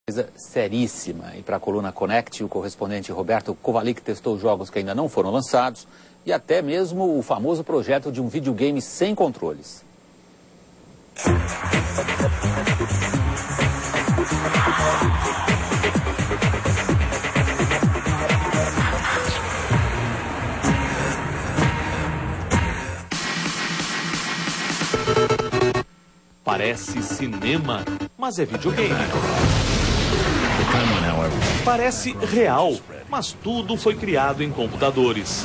Coisa seríssima. E para a coluna Connect, o correspondente Roberto Kovalik testou jogos que ainda não foram lançados e até mesmo o famoso projeto de um videogame sem controles. Parece cinema, mas é videogame. Parece real, mas tudo foi criado em computadores.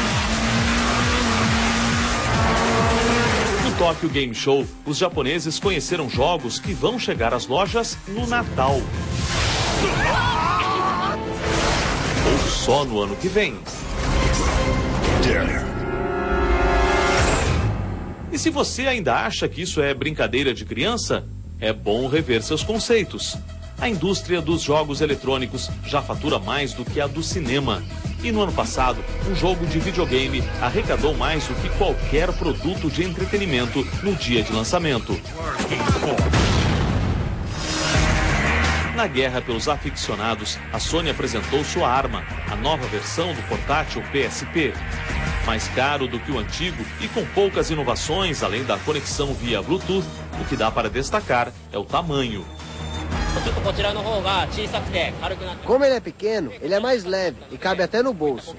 No Tokyo Game Show, os japoneses conheceram jogos que vão chegar às lojas no Natal. Ou só no ano que vem. E se você ainda acha que isso é brincadeira de criança, é bom rever seus conceitos. A indústria dos jogos eletrônicos já fatura mais do que a do cinema. E no ano passado, um jogo de videogame arrecadou mais do que qualquer produto de entretenimento no dia de lançamento. Na guerra pelos aficionados, a Sony apresentou sua arma, a nova versão do portátil PSP. Mais caro do que o antigo e com poucas inovações, além da conexão via Bluetooth, o que dá para destacar é o tamanho. Como ele é pequeno, ele é mais leve e cabe até no bolso.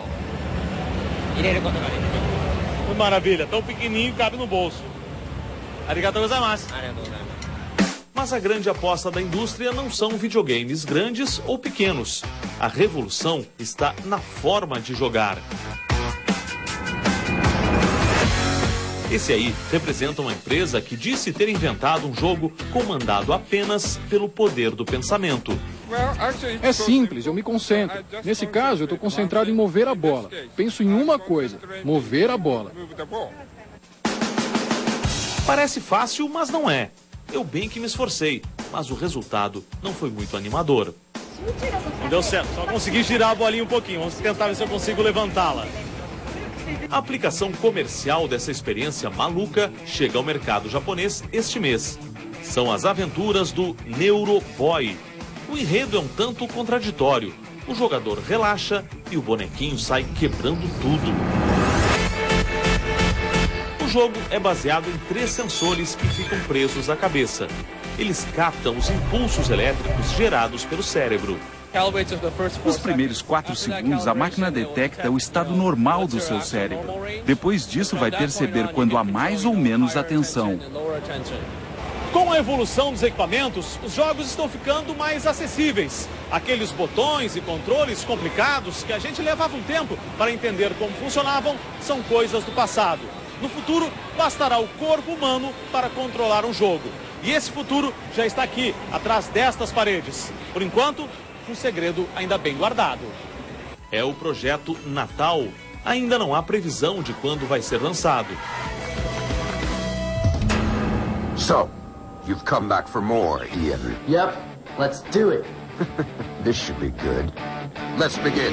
Maravilha, tão pequenininho cabe no bolso. Arigatou gozaimasu. Mas a grande aposta da indústria não são videogames grandes ou pequenos. A revolução está na forma de jogar. Esse aí representa uma empresa que disse ter inventado um jogo comandado apenas pelo poder do pensamento. É simples, eu me concentro. Nesse caso, eu estou concentrado em mover a bola. Penso em uma coisa, mover a bola. Parece fácil, mas não é. Eu bem que me esforcei, mas o resultado não foi muito animador. Não deu certo, só consegui girar a bolinha um pouquinho. Vamos tentar ver se eu consigo levantá-la. A aplicação comercial dessa experiência maluca chega ao mercado japonês este mês. São as aventuras do Neuroboy. O enredo é um tanto contraditório. O jogador relaxa e o bonequinho sai quebrando tudo. O jogo é baseado em 3 sensores que ficam presos à cabeça. Eles captam os impulsos elétricos gerados pelo cérebro. Nos primeiros 4 segundos, a máquina detecta o estado normal do seu cérebro. Depois disso, vai perceber quando há mais ou menos atenção. Com a evolução dos equipamentos, os jogos estão ficando mais acessíveis. Aqueles botões e controles complicados que a gente levava um tempo para entender como funcionavam são coisas do passado. No futuro, bastará o corpo humano para controlar um jogo. E esse futuro já está aqui, atrás destas paredes. Por enquanto, um segredo ainda bem guardado. É o projeto Natal. Ainda não há previsão de quando vai ser lançado. So, you've come back for more, Ian. Yep, let's do it. This should be good. Let's begin.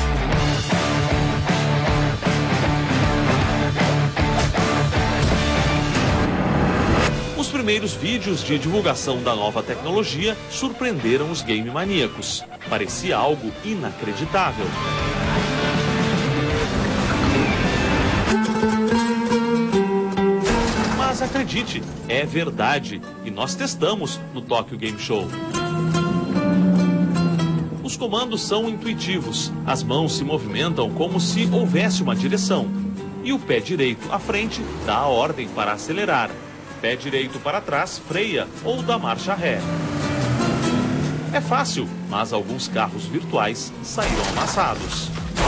Os primeiros vídeos de divulgação da nova tecnologia surpreenderam os game maníacos. Parecia algo inacreditável. Mas acredite, é verdade. E nós testamos no Tokyo Game Show. Os comandos são intuitivos. As mãos se movimentam como se houvesse uma direção. E o pé direito à frente dá a ordem para acelerar. Pé direito para trás freia ou dá marcha ré. É fácil, mas alguns carros virtuais saíram amassados.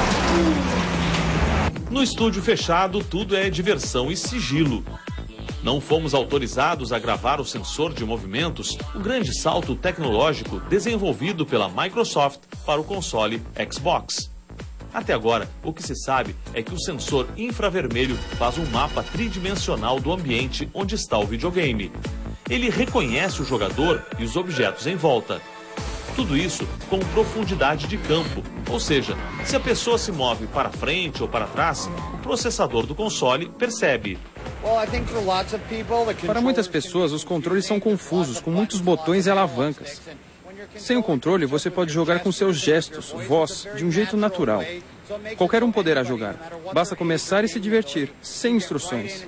No estúdio fechado, tudo é diversão e sigilo. Não fomos autorizados a gravar o sensor de movimentos, o grande salto tecnológico desenvolvido pela Microsoft para o console Xbox. Até agora, o que se sabe é que o sensor infravermelho faz um mapa tridimensional do ambiente onde está o videogame. Ele reconhece o jogador e os objetos em volta. Tudo isso com profundidade de campo, ou seja, se a pessoa se move para frente ou para trás, o processador do console percebe. Para muitas pessoas, os controles são confusos, com muitos botões e alavancas. Sem o controle, você pode jogar com seus gestos, voz, de um jeito natural. Qualquer um poderá jogar. Basta começar e se divertir, sem instruções.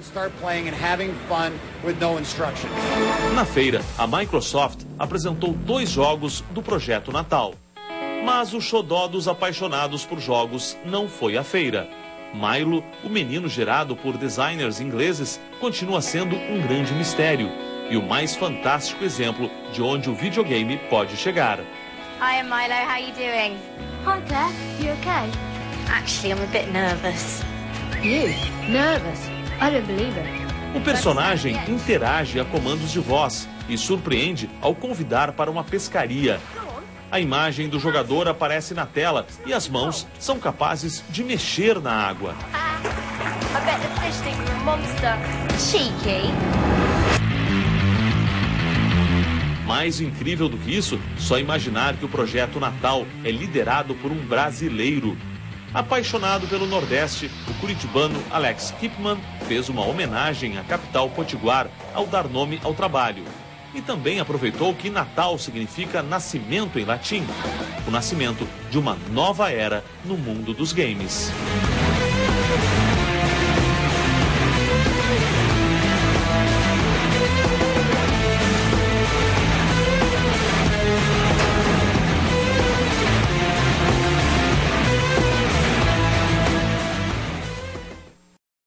Na feira, a Microsoft apresentou 2 jogos do projeto Natal. Mas o xodó dos apaixonados por jogos não foi a feira. Milo, o menino gerado por designers ingleses, continua sendo um grande mistério e o mais fantástico exemplo de onde o videogame pode chegar. Hi, Milo. How you doing? Hi, Claire. You okay? Actually, I'm a bit nervous. You? Nervous? I don't believe it. O personagem interage a comandos de voz e surpreende ao convidar para uma pescaria. A imagem do jogador aparece na tela e as mãos são capazes de mexer na água. I bet the fish think you're a monster. Cheeky. Mais incrível do que isso, só imaginar que o projeto Natal é liderado por um brasileiro. Apaixonado pelo Nordeste, o curitibano Alex Kipman fez uma homenagem à capital potiguar ao dar nome ao trabalho. E também aproveitou que Natal significa nascimento em latim, o nascimento de uma nova era no mundo dos games.